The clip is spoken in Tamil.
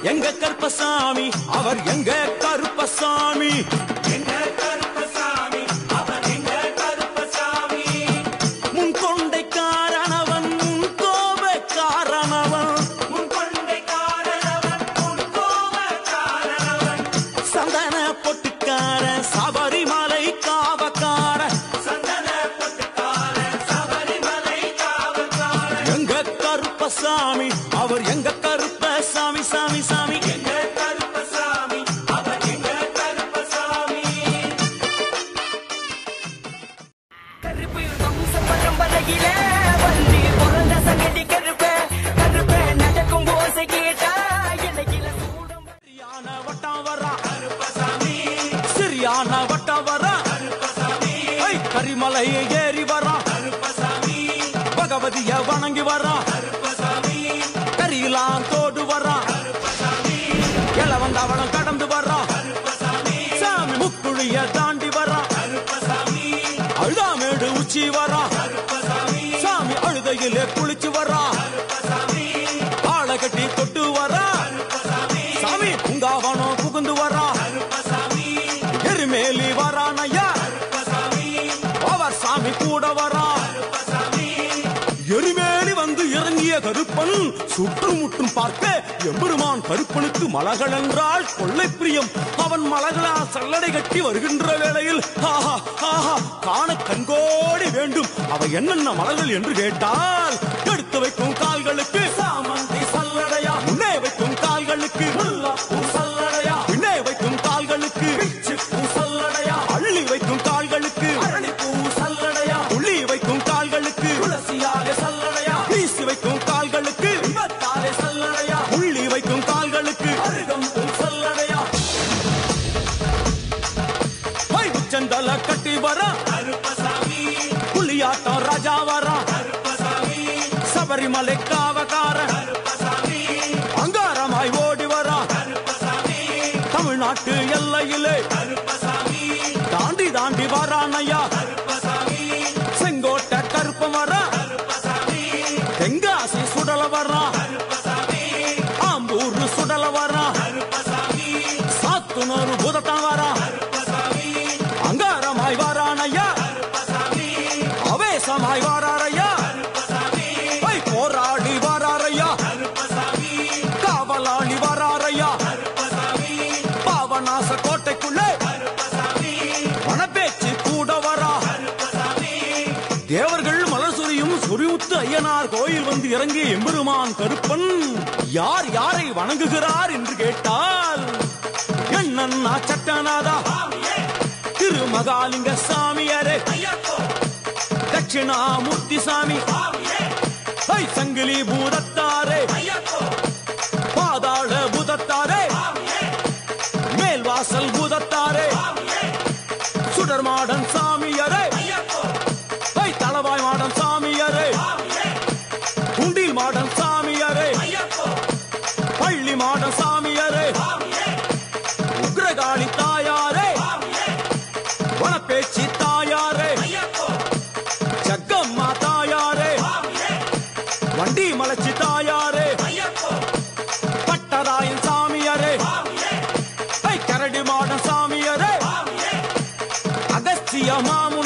எங்க கருப்பசாமி அவர் எங்க கருப்பசாமி எங்க கருப்பசாமி அவர் எங்க கருப்பசாமி முன் கொண்டை காரணவன் முன் கோப காரணவன் முன் கொண்டை காரணவன் முன் கோப காரணவன் சந்தன பொட்டுக்கார சபரிமலை காவக்கார சந்தன பொட்டுக்கார சபரிமலை காவக்கார எங்க கருப்பசாமி அவர் எங்க கருப்பசாமி சாமி சாமி எங்க கருப்பசாமி அவர் எங்க கருப்பசாமி கருப்பு வம்ச பரம்பரையில வந்து பிறந்த சங்கடி கருப்ப கருப்ப நடக்கும் ஓசை கேட்டா இலையில சூடம் சரியான வட்டம் வரா கருப்பசாமி சரியான வட்டம் வரா கருப்பசாமி கரிமலையை ஏறி வரா கருப்பசாமி பகவதிய வணங்கி வரா கருப்பசாமி கரியெல்லாம் தோடு வரா கருப்பசாமி இளவந்தாவளம் கடந்து வரா கருப்பசாமி சாமி முக்குழிய தாண்டி வரா கருப்பசாமி அழுதாமேடு உச்சி வரா கருப்பசாமி சாமி அழுதையிலே குளிச்சு வரா கருப்பசாமி ஆளை கட்டி தொட்டு வரா கருப்பசாமி சாமி பூங்காவனம் புகுந்து வரா கருப்பசாமி எருமேலி வரானையா கருப்பசாமி அவர் சாமி கூட வரா கருப்பசாமி எருமேலி வந்து இறங்கிய கருப்பன் சுற்றுமுற்றும் பார்க்க எம்பெருமான் கருப்பனுக்கு மலகள் என்றால் கொள்ளை பிரியம் அவன் மலகளா சல்லடை கட்டி வருகின்ற வேளையில் ஆஹா ஆஹா காண கண்கோடி வேண்டும் அவை என்னென்ன மலர்கள் என்று கேட்டால் எடுத்து வைக்கும் கால்களுக்கு சாமந்தி சல்லடையா முன்னே வைக்கும் கால்களுக்கு முல்லாப்பூ சல்லடையா பின்னே வைக்கும் கால்களுக்கு பிச்சிப்பூ சல்லடையா அள்ளி வைக்கும் கால்களுக்கு அரளிப்பூ சல்லடையா உள்ளி வைக்கும் கால்களுக்கு துளசியாக சல்லடையா வீசி வைக்கும் கால்களுக்கு விபத்தாலே சல்லடையா உள்ளி வைக்கும் கால்களுக்கு அருகம்பூ சல்லடையா உச்சந்தல கட்டி வரா கருப்பசாமி புலியாட்டம் ராஜா வரா கருப்பசாமி சபரிமலை காவக்கார கருப்பசாமி அங்காரமாய் ஓடி வரா கருப்பசாமி தமிழ்நாட்டு எல்லையிலே கருப்பசாமி தாண்டி தாண்டி வரானையா கருப்பசாமி செங்கோட்டை கருப்பம் வரா கருப்பசாமி தெங்காசி சுடல வரா கருப்பசாமி ஆம்பூர் சுடல வரா கருப்பசாமி சாத்துனூர் புதத்தான் வரா கருப்பசாமி அங்காரமாய் வரானையா கருப்பசாமி அவேசமாய் வராரையா கருப்பசாமி போராடி வராரையா கருப்பசாமி காவலாளி வராரையா கருப்பசாமி பாவநாச கோட்டைக்குள்ளே கருப்பசாமி வனப்பேச்சு கூட வரா கருப்பசாமி தேவர்கள் மலர் சொரியும் சொரிமுத்து ஐயனார் கோயில் வந்து இறங்கிய எம்பெருமான் கருப்பன் யார் யாரை வணங்குகிறார் என்று கேட்டால் என்னன்னா சட்டநாதா திருமகாலிங்க சாமியாரே ஐயப்போ தட்சிணாமூர்த்தி சாமி சுவாமியே சங்கிலி பூதத்தாரே ஐயப்போ பாதாள பூதத்தாரே சுவாமியே மேல்வாசல் பூதத்தாரே சுவாமியே சுடர்மாடன் சாமியாரே ஐயப்போ தளவாய் மாடன் சாமியாரே சுவாமியே குண்டில் மாடன் சாமியாரே ஐயப்போ பள்ளி மாடன் சாமியாரே சுவாமியே உக்ரகாளி தாயாரே சுவாமியே வனப்பேச்சி தாயாரே ஐயப்போ ஜக்கம்மா தாயாரே சுவாமியே வண்டி மலச்சி தாயாரே ஐயப்போ பட்டராயன் சாமியாரே சுவாமியே கரடி மாடன் சாமியாரே சுவாமியே அகஸ்திய மாமு